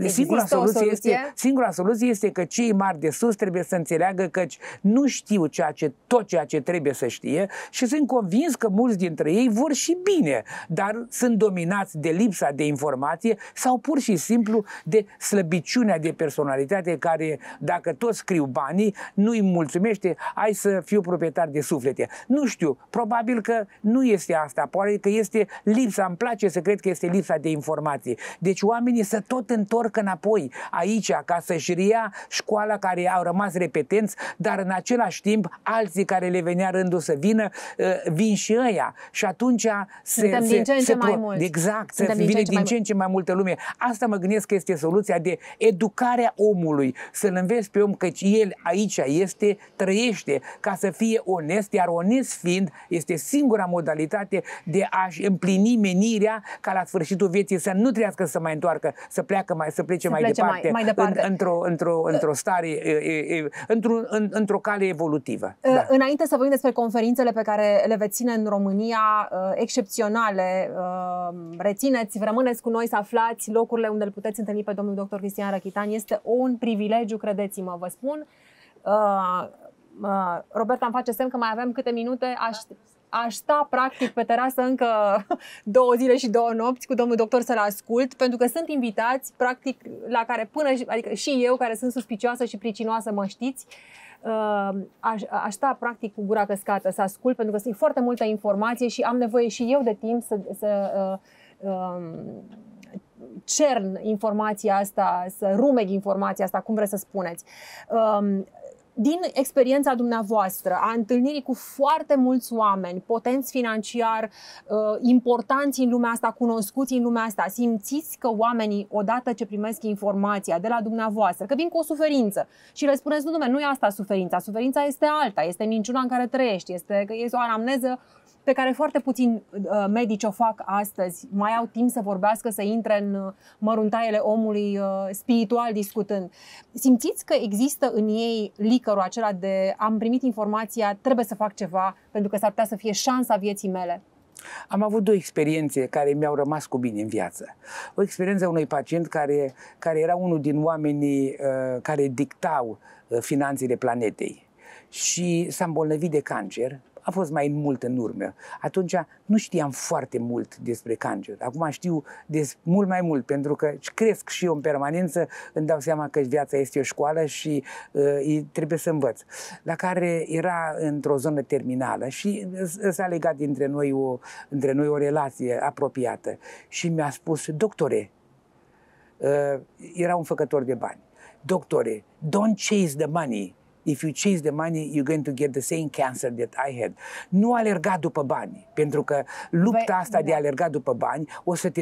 Speaker 3: Singura soluție este că cei mari de sus trebuie să înțeleagă că nu știu tot ceea ce trebuie să știe și sunt convins că mulți dintre ei vor și bine, dar sunt dominați de lipsa de informație sau pur și simplu de slăbiciunea de personalitate care, dacă tot scriu banii, nu îi mulțumește, hai să fiu proprietar de suflete. Nu știu, probabil că nu este asta, poate că este lipsa, îmi place să cred că este lipsa de informație. Deci oamenii se tot întorc înapoi aici ca să-și reia școala care au rămas repetenți, dar în același timp alții care le venea rândul să vină, vin și ăia. Și atunci
Speaker 2: suntem din ce în ce mai mulți.
Speaker 3: Exact, se vine din ce în ce mai multă lume. Asta mă gândesc că este soluția de educarea omului, să-l înveți pe om că el aici trăiește ca să fie onest, iar onest fiind este singura modalitate de a-și împlini menirea ca la sfârșitul vieții să nu trească să mai întoarcă, să plece mai departe. Într-o stare, într-o cale evolutivă.
Speaker 2: Înainte să vorbim despre conferințele pe care le veți ține în România, excepționale, rețineți, rămâneți cu noi să aflați locurile unde îl puteți întâlni pe domnul dr. Cristian Răchitan. Este un privilegiu, credeți-mă, vă spun. Roberta îmi face semn că mai avem câte minute. Aș sta practic pe terasă încă 2 zile și 2 nopți cu domnul doctor să-l ascult, pentru că sunt invitați practic la care adică și eu, care sunt suspicioasă și pricinoasă, mă știți, aș sta practic cu gura căscată să ascult, pentru că sunt foarte multă informație și am nevoie și eu de timp să cern informația asta, să rumeg informația asta, cum vreți să spuneți. din experiența dumneavoastră, a întâlnirii cu foarte mulți oameni, potenți financiar, importanți în lumea asta, cunoscuți în lumea asta, simțiți că oamenii, odată ce primesc informația de la dumneavoastră, că vin cu o suferință și le spuneți, nu, dom'le, nu e asta suferința este alta, este minciuna în care trăiești, este o anamneză pe care foarte puțini medici o fac astăzi, mai au timp să vorbească, să intre în măruntaiele omului spiritual discutând. Simțiți că există în ei licărul acela de am primit informația, trebuie să fac ceva, pentru că s-ar putea să fie șansa vieții mele?
Speaker 3: Am avut două experiențe care mi-au rămas cu bine în viață. O experiență a unui pacient care era unul din oamenii care dictau finanțele planetei și s-a îmbolnăvit de cancer. A fost mai mult în urmă. Atunci nu știam foarte mult despre cancer. Acum știu mult mai mult, pentru că cresc și eu în permanență, îmi dau seama că viața este o școală și trebuie să învăț. La care era într-o zonă terminală și s-a legat între noi o relație apropiată. Și mi-a spus, doctore, era un făcător de bani, doctore, don't chase the money. If you chase the money, you're going to get the same cancer that I had. Nu alerga după bani, pentru că lupta asta de a alerga după bani o să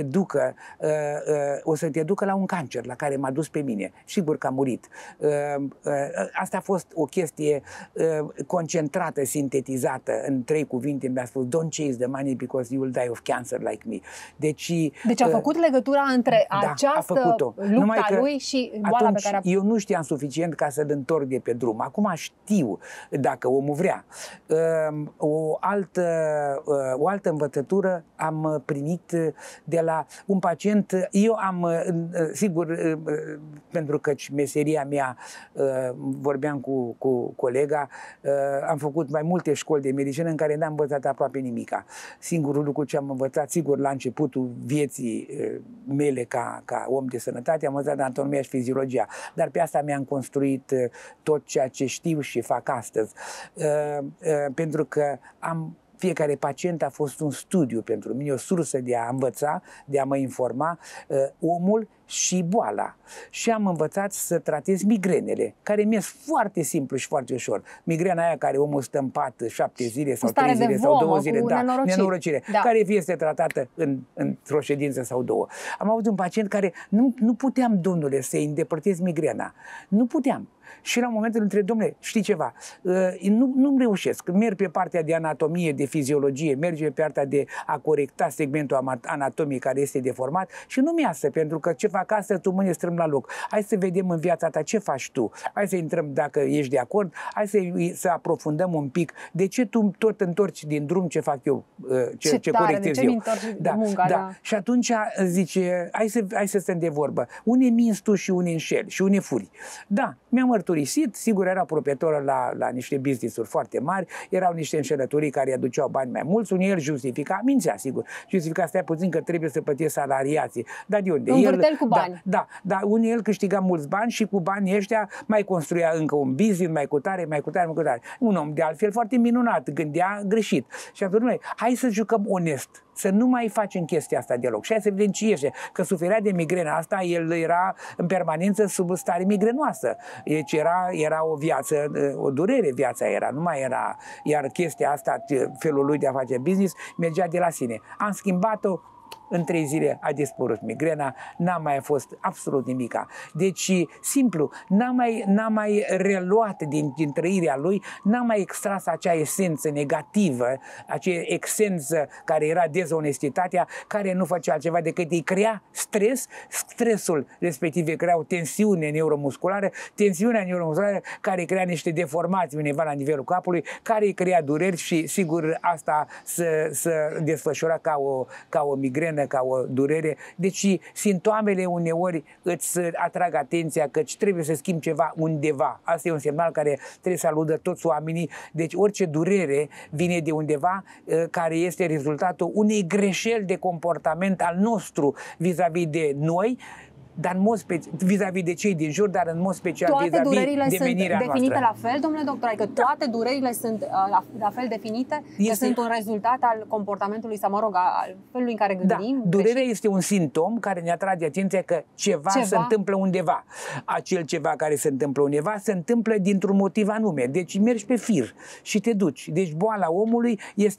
Speaker 3: te ducă la un cancer la care m-a dus pe mine. Sigur că a murit. Asta a fost o chestie concentrată, sintetizată în 3 cuvinte. Mi-a spus, don't chase the money because you will die of cancer like me. Deci
Speaker 2: a făcut legătura între această lupta lui și boala pe care
Speaker 3: eu nu știam suficient ca să-l întorc de pe drum. Acum știu, dacă omul vrea. O altă învățătură am primit de la un pacient. Eu am, sigur, pentru că meseria mea, vorbeam cu colega, am făcut mai multe școli de medicină în care n-am învățat aproape nimica. Singurul lucru ce am învățat, sigur, la începutul vieții mele ca om de sănătate, am învățat anatomia și fiziologia, dar pe asta mi-am construit tot ceea ce știu și fac astăzi, pentru că fiecare pacient a fost un studiu pentru mine, o sursă de a învăța, de a mă informa, omul și boala. Și am învățat să tratez migrenele, care mi-e foarte simplu și foarte ușor. Migrena aia care omul stă în pat 7 zile sau 3 zile sau 2 zile, nenorocire, care este tratată într-o ședință sau 2. Am avut un pacient care nu puteam, domnule, să-i îndepărtez migrena. Nu puteam. Și la momentul între, domnule, știi ceva, nu-mi reușesc. Merg pe partea de anatomie, de fiziologie, merge pe partea de a corecta segmentul anatomiei care este deformat și nu-mi iasă, pentru că ce fac asta, tu mâine strâm la loc. Hai să vedem în viața ta ce faci tu. Hai să intrăm, dacă ești de acord, hai să aprofundăm un pic. De ce tu tot întorci din drum ce fac eu, ce corectez eu? Da. Și atunci zice, hai să stăm de vorbă. Une minți tu și une înșeli și une furi. Da, mi-am mărturisit, sigur era proprietor la niște business-uri foarte mari, erau niște înșelătorii care aduceau bani mai mulți, unii el justifica, mințea, sigur, justifica, stai puțin că trebuie să plătesc salariații. Dar de unde?
Speaker 2: Un vârtel cu bani.
Speaker 3: Da, unii el câștiga mulți bani și cu banii ăștia mai construia încă un business, mai cu tare. Un om de altfel foarte minunat, gândea greșit. Și atunci noi, hai să jucăm onest, să nu mai facem chestia asta deloc. Și hai să vedem ce iese, că suferea de migrena asta, el era în permanență sub stare migrenoasă. Deci era o viață, o durere viața era, nu mai era, iar chestia asta, felul lui de a face business, mergea de la sine. Am schimbat-o, în 3 zile a dispărut migrena, n-a mai fost absolut nimica. Deci, simplu, n-a mai reluat din trăirea lui, n-a mai extras acea esență negativă, acea esență care era dezonestitatea, care nu făcea altceva decât îi crea stres, stresul respectiv îi crea o tensiune neuromusculară, tensiunea neuromusculară care crea niște deformații undeva la nivelul capului, care îi crea dureri și, sigur, asta se desfășura ca o migrenă, ca o durere. Deci simptomele uneori îți atrag atenția că trebuie să schimbi ceva undeva. Asta e un semnal care trebuie să aludă toți oamenii. Deci orice durere vine de undeva care este rezultatul unei greșeli de comportament al nostru vis-a-vis de noi, dar în mod vis-a-vis de cei din jur, dar în mod special vis-a-vis de menirea
Speaker 2: sunt definite
Speaker 3: noastră.
Speaker 2: la fel, domnule doctor? Adică toate durerile sunt la fel definite? Că sunt un rezultat al comportamentului sau, mă rog, al felului în care gândim?
Speaker 3: Da, durerea este un simptom care ne atrage atenția că ceva se întâmplă undeva. Acel ceva care se întâmplă undeva se întâmplă dintr-un motiv anume. Deci mergi pe fir și te duci. Deci boala omului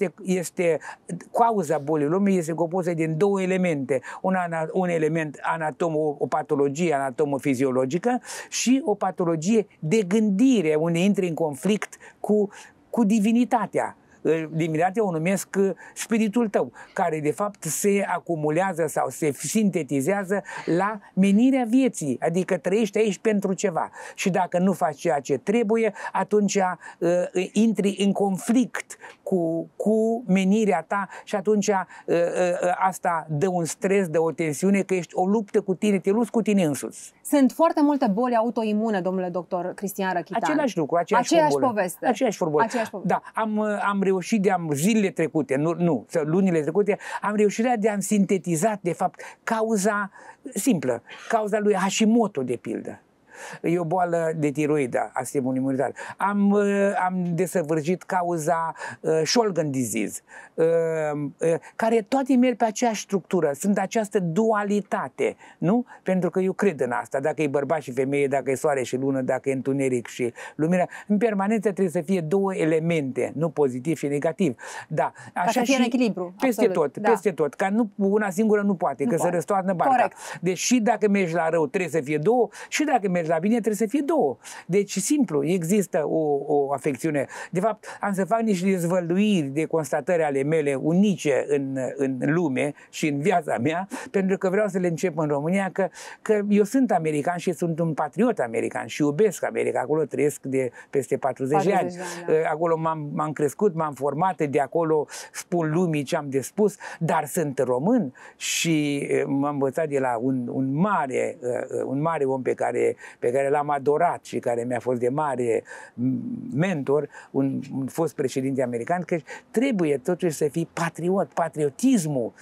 Speaker 3: cauza bolii omului este compusă din două elemente. Un element o patologie anatomofiziologică și o patologie de gândire, unde intri în conflict cu divinitatea. Divinitatea o numesc spiritul tău, care de fapt se acumulează sau se sintetizează la menirea vieții, adică trăiești aici pentru ceva. Și dacă nu faci ceea ce trebuie, atunci intri în conflict cu menirea ta și atunci asta dă un stres, dă o tensiune, că ești o luptă cu tine, te lupți cu tine însuți.
Speaker 2: Sunt foarte multe boli autoimune, domnule doctor Cristian Răchitan.
Speaker 3: Același lucru, aceeași
Speaker 2: poveste.
Speaker 3: Aceeași formulă. Da, am reușit zilele trecute, lunile trecute, am reușit de a-mi sintetiza, de fapt, cauza simplă, cauza lui Hashimoto, de pildă. E o boală de tiroidă a sistemului imunitar. Am desăvârșit cauza Sjogren disease, care toate merg pe aceeași structură. Sunt această dualitate, nu? Pentru că eu cred în asta. Dacă e bărbat și femeie, dacă e soare și lună, dacă e întuneric și lumină, în permanență trebuie să fie două elemente, nu pozitiv și negativ. Da,
Speaker 2: așa, ca să fie în echilibru.
Speaker 3: Peste tot, peste tot. Ca una singură nu poate, că se răstoarnă barca.
Speaker 2: Corect.
Speaker 3: Deci și dacă mergi la rău trebuie să fie două, și dacă mergi la bine trebuie să fie două. Deci simplu, există o afecțiune. De fapt, am să fac niște dezvăluiri de constatări ale mele unice în lume și în viața mea, pentru că vreau să le încep în România, că eu sunt american și sunt un patriot american și iubesc America. Acolo trăiesc de peste 40 de ani. Da. Acolo m-am crescut, m-am format, de acolo spun lumii ce am de spus, dar sunt român și m-am învățat de la un mare om pe care l-am adorat și care mi-a fost de mare mentor, un fost președinte american, că trebuie totuși să fii patriot. Patriotismul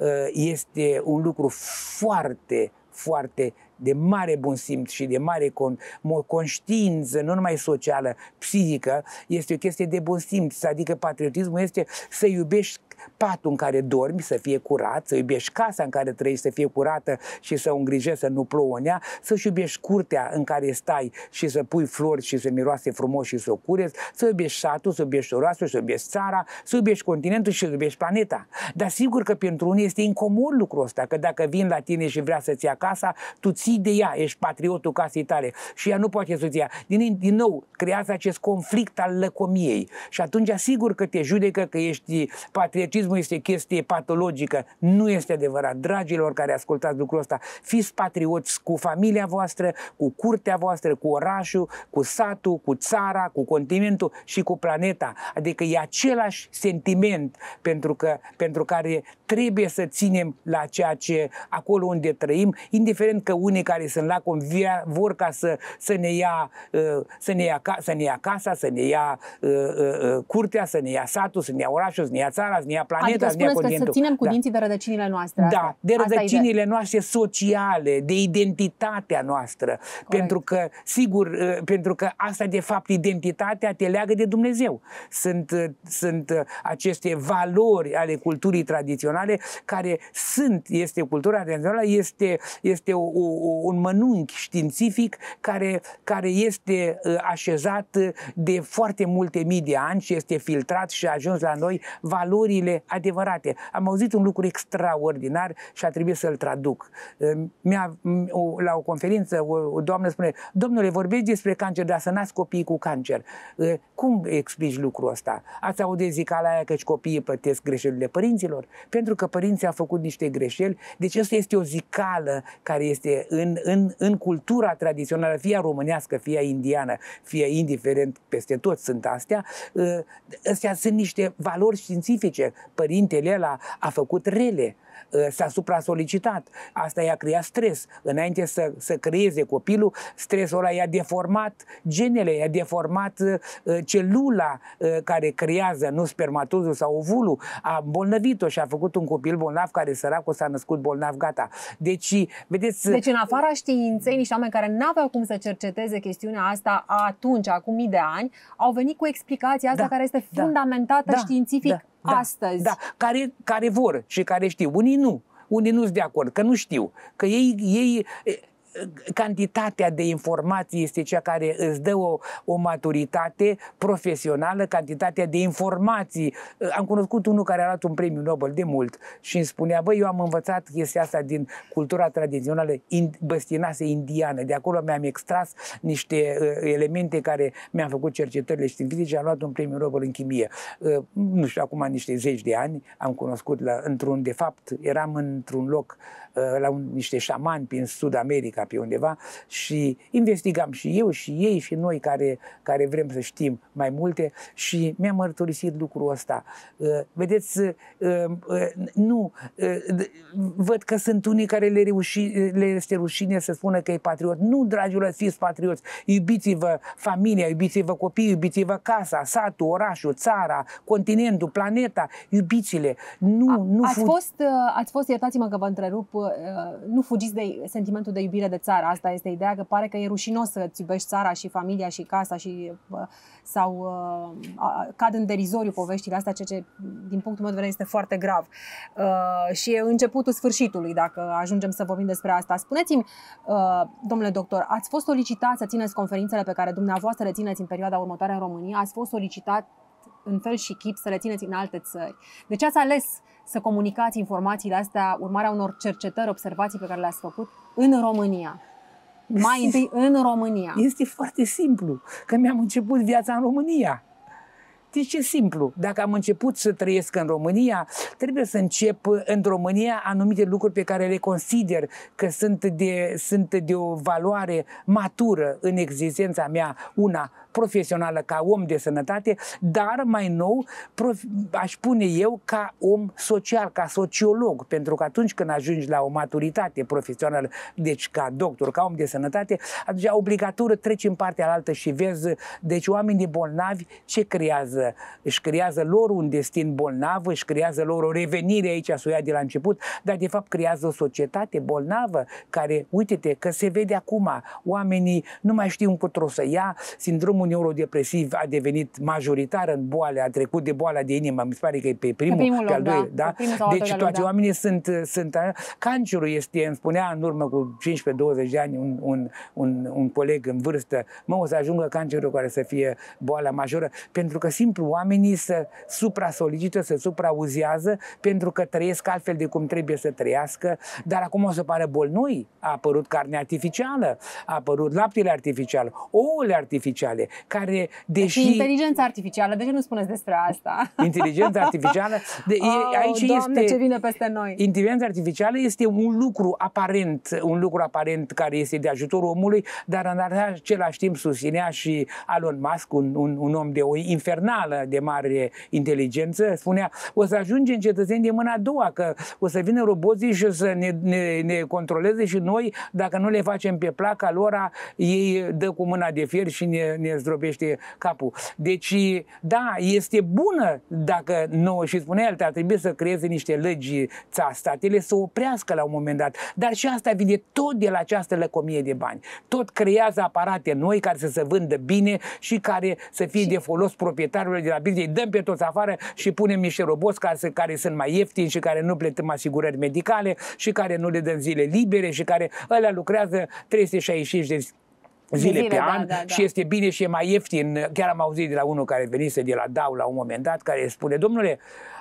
Speaker 3: este un lucru foarte, foarte de mare bun simț și de mare conștiință, nu numai socială, psihică, este o chestie de bun simț. Adică patriotismul este să iubești patul în care dormi, să fie curat, să iubești casa în care trăiești, să fie curată și să o îngrijești, să nu plouă în ea, să-și iubești curtea în care stai și să pui flori și să miroase frumos și să o cureți, să iubești satul, să iubești orașul, să iubești țara, să iubești continentul și să iubești planeta. Dar sigur că pentru unii este incomod lucrul ăsta, că dacă vin la tine și vrea să-ți ia casa, tu ții de ea, ești patriotul casei tale și ea nu poate să-ți ia. Din nou, creează acest conflict al lăcomiei și atunci sigur că te judecă că ești patriotismul este chestie patologică. Nu este adevărat. Dragilor care ascultați lucrul ăsta, fiți patrioți cu familia voastră, cu curtea voastră, cu orașul, cu satul, cu țara, cu continentul și cu planeta. Adică e același sentiment pentru care trebuie să ținem la ceea ce acolo unde trăim, indiferent că unii care sunt la vor ca să ne ia casa, să ne ia curtea, să ne ia satul, să ne ia orașul, să ne ia țara, să ne ia planeta,
Speaker 2: adică spuneți că să ținem cu dinții de rădăcinile noastre.
Speaker 3: Da, de rădăcinile noastre sociale, de identitatea noastră. Corect. Pentru că, sigur, pentru că asta de fapt identitatea te leagă de Dumnezeu. Sunt aceste valori ale culturii tradiționale care este cultura tradițională, este un mănunchi științific care este așezat de foarte multe mii de ani și este filtrat și a ajuns la noi valorile adevărate. Am auzit un lucru extraordinar și a trebuit să-l traduc. La o conferință o doamnă spune: domnule, vorbești despre cancer, dar să nasc copiii cu cancer. Cum explici lucrul ăsta? Ați auzit zicala aia că copiii plătesc greșelile părinților? Pentru că părinții au făcut niște greșeli. Deci asta este o zicală care este în cultura tradițională, fie românească, fie indiană, fie indiferent, peste tot sunt astea. Astea sunt niște valori științifice. Părintele ăla a făcut rele. s-a supra-solicitat. Asta i-a creat stres. Înainte să creeze copilul, stresul ăla i-a deformat genele, i-a deformat celula care creează, nu spermatozul sau ovulul, a îmbolnăvit-o și a făcut un copil bolnav care, săracul, s-a născut bolnav, gata. Deci, vedeți...
Speaker 2: Deci, în afara științei, niște oameni care n-aveau cum să cerceteze chestiunea asta atunci, acum mii de ani, au venit cu explicația asta care este fundamentată științific astăzi.
Speaker 3: Da, care vor și care știu. Unii nu. Unii nu sunt de acord, că nu știu. Că ei cantitatea de informații este cea care îți dă o maturitate profesională, cantitatea de informații. Am cunoscut unul care a luat un premiu Nobel de mult și îmi spunea, băi, eu am învățat chestia asta din cultura tradițională băstinașă indiană. De acolo mi-am extras niște elemente care mi-am făcut cercetările științifice și am luat un premiu Nobel în chimie. Nu știu, acum niște zeci de ani am cunoscut de fapt, eram într-un loc la niște șamani prin Sud-America, pe undeva, și investigam și eu și ei și noi care vrem să știm mai multe și mi-am mărturisit lucrul ăsta. Vedeți, nu, văd că sunt unii care le este rușine să spună că e patriot. Nu, dragilor, fiți patrioți, iubiți-vă familia, iubiți-vă copiii, iubiți-vă casa, satul, orașul, țara, continentul, planeta, iubiți-le.
Speaker 2: Ați fost, iertați-mă că vă întrerup, nu fugiți de sentimentul de iubire de țară. Asta este ideea, că pare că e rușinos să-ți iubești țara și familia și casa sau cad în derizoriu poveștile astea, ceea ce din punctul meu de vedere este foarte grav. Și e începutul sfârșitului dacă ajungem să vorbim despre asta. Spuneți-mi, domnule doctor, ați fost solicitat să țineți conferințele pe care dumneavoastră le țineți în perioada următoare în România? Ați fost solicitat în fel și chip să le țineți în alte țări. De ce ați ales să comunicați informațiile astea, urmarea unor cercetări, observații pe care le-ați făcut în România? Mai întâi în România.
Speaker 3: Este foarte simplu, că mi-am început viața în România. Deci e simplu. Dacă am început să trăiesc în România, trebuie să încep în România anumite lucruri pe care le consider că sunt de o valoare matură în existența mea, una profesională ca om de sănătate, dar mai nou aș spune eu ca om social, ca sociolog, pentru că atunci când ajungi la o maturitate profesională, deci ca doctor, ca om de sănătate, atunci obligatoriu treci în partea altă și vezi, deci oamenii bolnavi ce creează? Își creează lor un destin bolnav, își creează lor o revenire, aici să o ia de la început, dar de fapt creează o societate bolnavă care, uite-te, că se vede acum, oamenii nu mai știu încotro să ia, sindromul neurodepresiv a devenit majoritar în boale, a trecut de boala de inimă, mi se pare că e pe primul, pe al doilea, da? Deci toți oamenii sunt cancerul este, îmi spunea în urmă cu 15-20 de ani un coleg în vârstă, o să ajungă cancerul care să fie boala majoră, pentru că simplu oamenii se supra-solicită, se suprauzează pentru că trăiesc altfel de cum trebuie să trăiască, dar acum o să pară boli noi. A apărut carne artificială, a apărut laptele artificial, ouăle artificiale, care, deși...
Speaker 2: Inteligența artificială, de ce nu spuneți despre asta?
Speaker 3: Inteligența artificială...
Speaker 2: Aici Doamne, ce vine peste noi!
Speaker 3: Inteligența artificială este un lucru aparent care este de ajutorul omului, dar în același timp susținea și Elon Musk, un om de o infernală de mare inteligență, spunea, o să ajungem cetățeni de mâna a doua, că o să vină roboții și o să ne controleze și noi, dacă nu le facem pe placa lor, ei dă cu mâna de fier și ne zdrobește capul. Deci, da, este bună dacă nouă, și spunea el, ar trebui să creeze niște legi statele să oprească la un moment dat. Dar și asta vine tot de la această lăcomie de bani. Tot creează aparate noi care să se vândă bine și care să fie de folos proprietarului de la business, îi dăm pe toți afară și punem niște roboți care sunt mai ieftini și care nu plătim asigurări medicale și care nu le dăm zile libere și care ălea lucrează 365 de zile pe an și este bine și e mai ieftin. Chiar am auzit de la unul care venise de la DAU la un moment dat, care spune, domnule,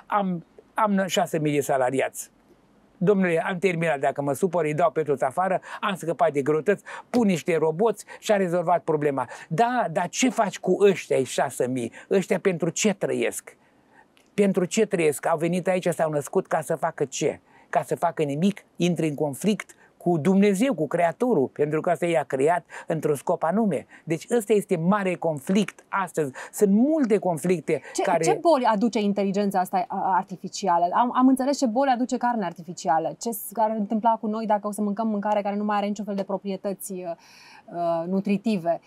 Speaker 3: am 6.000 de salariați. Domnule, am terminat, dacă mă supăr, îi dau pe toți afară, am scăpat de greutăți, pun niște roboți și a rezolvat problema. Da, dar ce faci cu ăștia 6.000? Ăștia pentru ce trăiesc? Pentru ce trăiesc? Au venit aici, s-au născut ca să facă ce? Ca să facă nimic, intri în conflict cu Dumnezeu, cu Creatorul, pentru că asta i-a creat într-un scop anume. Deci ăsta este mare conflict astăzi. Sunt multe conflicte care...
Speaker 2: Ce boli aduce inteligența asta artificială? Am înțeles ce boli aduce carne artificială. Ce s-ar întâmpla cu noi dacă o să mâncăm mâncare care nu mai are niciun fel de proprietăți nutritive?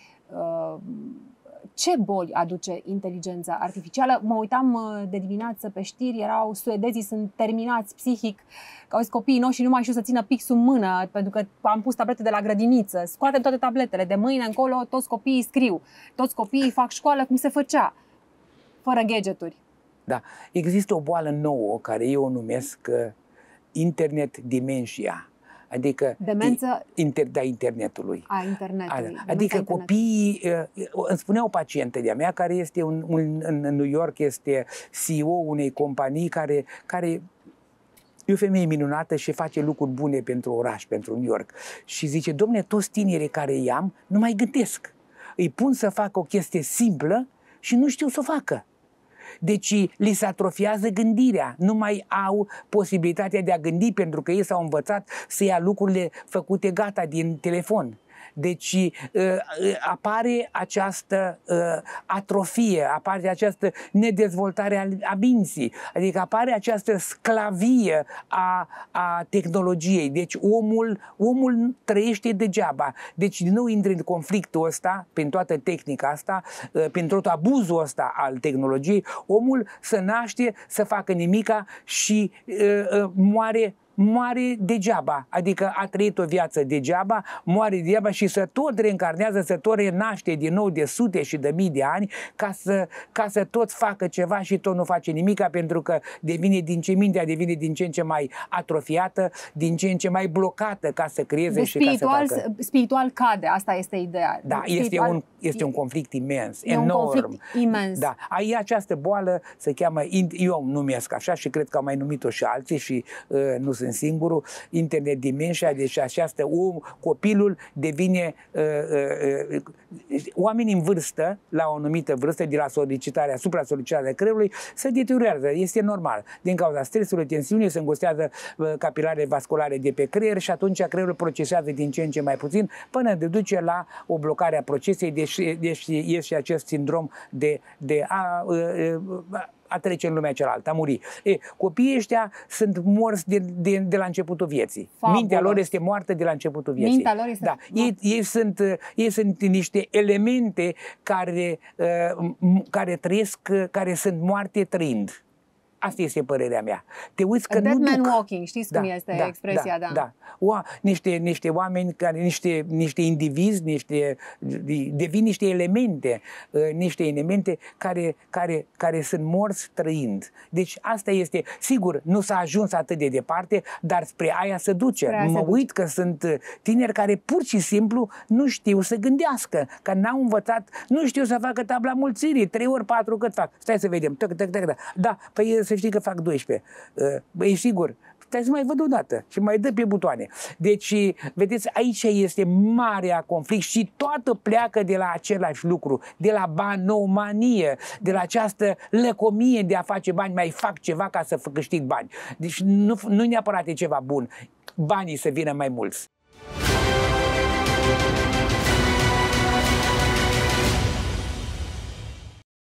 Speaker 2: Ce boli aduce inteligența artificială? Mă uitam de dimineață pe știri, suedezii sunt terminați psihic, că auzi, copiii noștri nu mai știu să țină pixul în mână, pentru că am pus tablete de la grădiniță. Scoatem toate tabletele, de mâine încolo toți copiii scriu, toți copiii fac școală cum se făcea, fără gadgeturi.
Speaker 3: Da, există o boală nouă care eu o numesc internet dementia. Adică
Speaker 2: demență
Speaker 3: internetului.
Speaker 2: Internetului.
Speaker 3: Adică copiii, îmi spunea o pacientă de-a mea care este în New York, este CEO unei companii care e o femeie minunată și face lucruri bune pentru oraș, pentru New York. Și zice, domne, toți tinerii care i-am nu mai gândesc. Îi pun să facă o chestie simplă și nu știu să o facă. Deci li se atrofiază gândirea, nu mai au posibilitatea de a gândi pentru că ei s-au învățat să ia lucrurile făcute gata din telefon. Deci apare această atrofie, apare această nedezvoltare a minții, adică apare această sclavie a tehnologiei. Deci omul trăiește degeaba. Deci din nou intră în conflictul ăsta, prin toată tehnica asta, prin tot abuzul ăsta al tehnologiei, omul se naște să facă nimica și moare degeaba, adică a trăit o viață degeaba, moare degeaba și se tot reîncarnează, se tot renaște din nou de sute și de mii de ani ca să tot facă ceva și tot nu face nimica, pentru că mintea devine din ce în ce mai atrofiată, din ce în ce mai blocată ca să creeze și ca să facă.
Speaker 2: Spiritual cade, asta este ideea.
Speaker 3: Da, este un conflict imens,
Speaker 2: enorm. Un conflict imens.
Speaker 3: Da, această boală se cheamă, eu o numesc așa și cred că au mai numit-o și alții și nu sunt singurul, internet dementia, deci copilul devine, oamenii în vârstă, la o anumită vârstă, de la supra-solicitarea creierului, se deteriorează, este normal. Din cauza stresului, tensiunii, se îngustează capilarele vasculare de pe creier și atunci creierul procesează din ce în ce mai puțin până de duce la o blocare a procesei, deci este acest sindrom de a trece în lumea cealaltă, a muri. Copiii ăștia sunt morți de la începutul vieții.
Speaker 2: Fabulos.
Speaker 3: Mintea lor este moartă de la începutul vieții.
Speaker 2: Mintea lor este
Speaker 3: ei sunt niște elemente care trăiesc, care sunt moarte trăind. Asta este părerea mea. Te uiți că
Speaker 2: dead
Speaker 3: nu
Speaker 2: man
Speaker 3: duc.
Speaker 2: walking, știți cum este expresia, da.
Speaker 3: Niște oameni, niște indivizi, devin niște elemente care sunt morți trăind. Deci asta este, sigur, nu s-a ajuns atât de departe, dar spre aia se duce. Mă uit că sunt tineri care pur și simplu nu știu să gândească, că n-au învățat, nu știu să facă tabla mulțirii, 3 ori 4 cât fac. Stai să vedem. Da, păi să știi că fac 12. E sigur. Stai să mai văd o dată și mai dă pe butoane. Deci, vedeți, aici este marea conflict și toată pleacă de la același lucru, de la banomanie, de la această lăcomie de a face bani, mai fac ceva ca să câștig bani. Deci nu neapărat e ceva bun, banii să vină mai mulți.